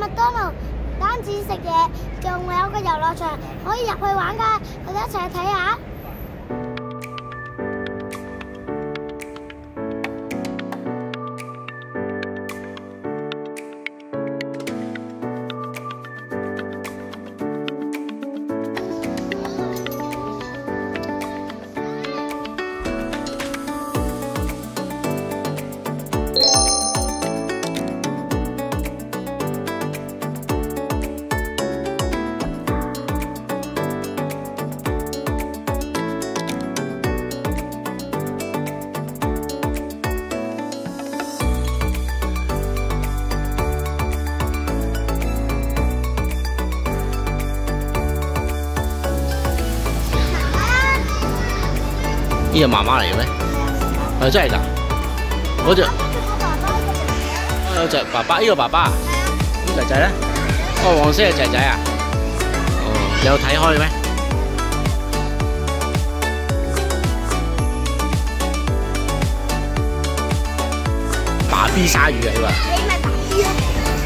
麥當勞唔單止食嘢，仲有個遊樂場可以入去玩㗎，我哋一齊去睇下。 呢個媽媽嚟嘅咩？係真係㗎？嗰隻有隻爸爸，呢個爸爸，咁仔仔咧？哦，黃色嘅仔仔啊！哦，有睇開咩？爸 B 鯊魚嚟㗎。 你咪爸 B 咯。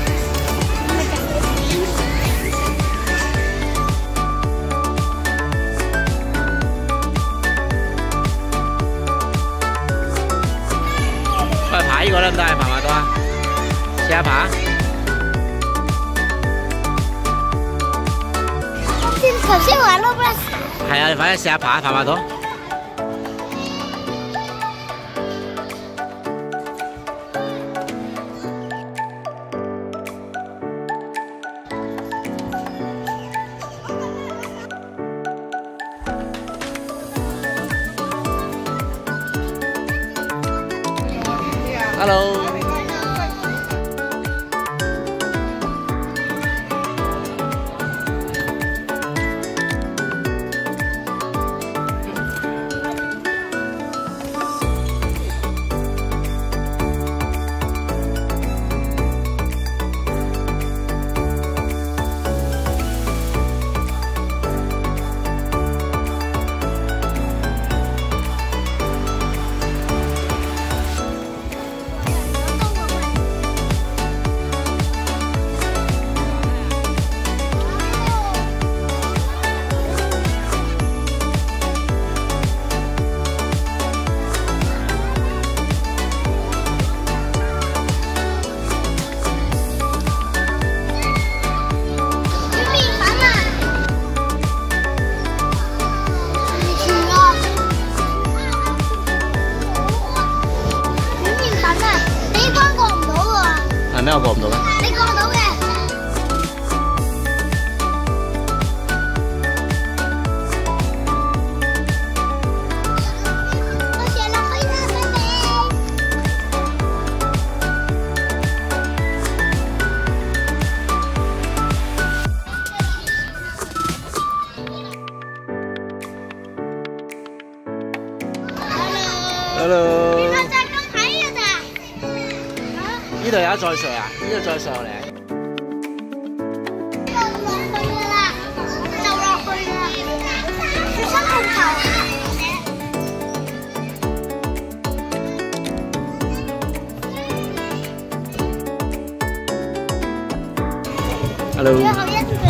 爬呢個得唔得啊？爬唔爬到啊？試下爬。 頭先玩 Roblox。 係啊，你快啲試下爬，爬唔爬到？Hello。咩我過唔到咩？ 你過到嘅。我上落去啦，妹妹。 Hello。呢度有得再上啊？呢度再上嚟。 落去㗎啦，就落去啦。小心碰頭。 Hello。 最後一個。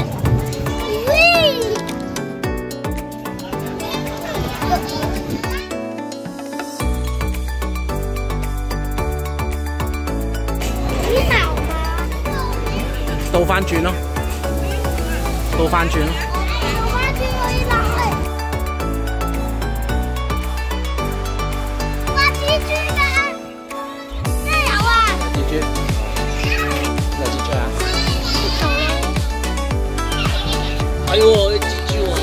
倒翻轉咯，倒翻轉咯。 倒翻轉可以落去。哇！蜘蛛㗎，真係有啊！ 蜘蛛，有蜘蛛啊！哎呦，蜘蛛喎！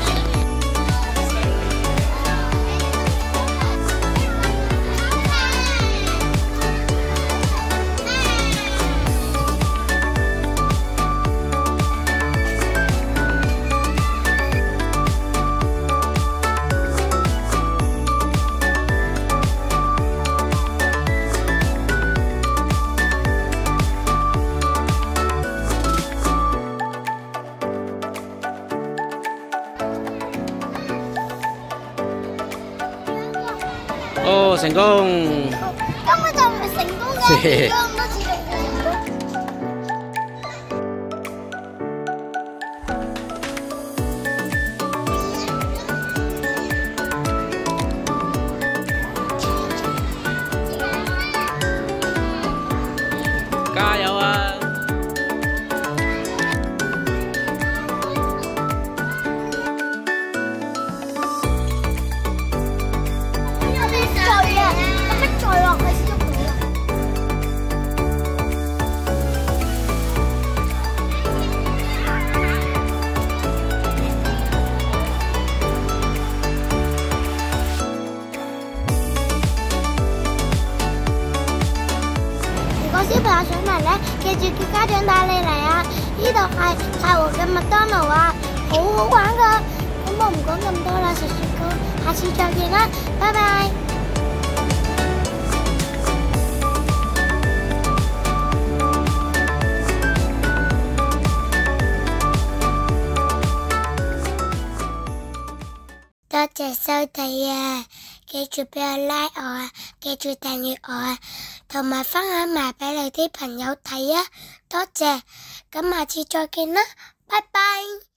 哦，成功！ 根本就唔係成功嘅，咁多次成功。 記住叫家長帶你嚟啊！呢度係太和嘅麥當勞啊，好好玩噶。咁我唔講咁多啦，食雪糕，下次再見啦，拜拜。多謝收睇啊！記住俾我拉我啊，記住訂閱我啊，同埋分享埋俾你啲朋友睇啊！多謝，咁下次再見啦，拜拜。